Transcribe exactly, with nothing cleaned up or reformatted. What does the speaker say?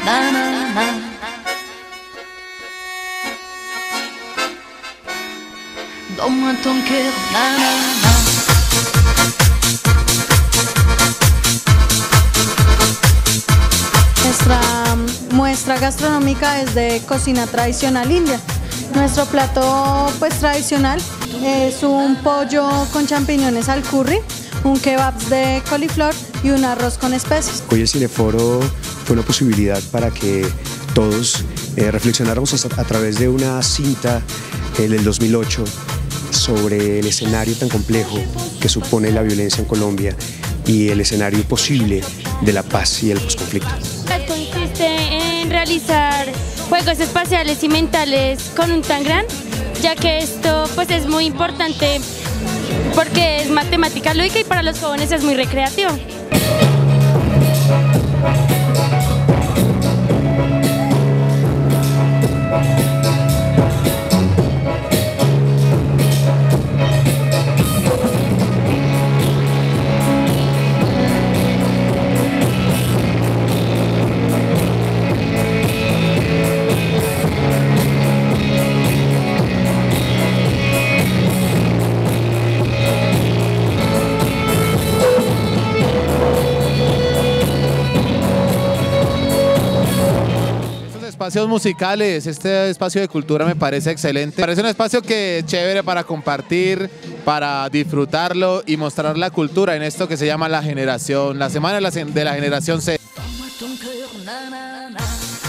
na na na. Donne-moi ton cœur, na na na. Nuestra muestra gastronómica es de cocina tradicional india. Nuestro plato pues tradicional es un pollo con champiñones al curry, un kebab de coliflor y un arroz con especias. Hoy el Cineforo fue una posibilidad para que todos eh, reflexionáramos a, a través de una cinta eh, del dos mil ocho sobre el escenario tan complejo que supone la violencia en Colombia y el escenario posible de la paz y el posconflicto. Consiste en realizar juegos espaciales y mentales con un Tangram, ya que esto pues es muy importante porque es matemática lúdica y para los jóvenes es muy recreativo. Espacios musicales, este espacio de cultura me parece excelente, parece un espacio que es chévere para compartir, para disfrutarlo y mostrar la cultura en esto que se llama la generación, la semana de la, de la generación C. Donne-moi ton cœur, na na na.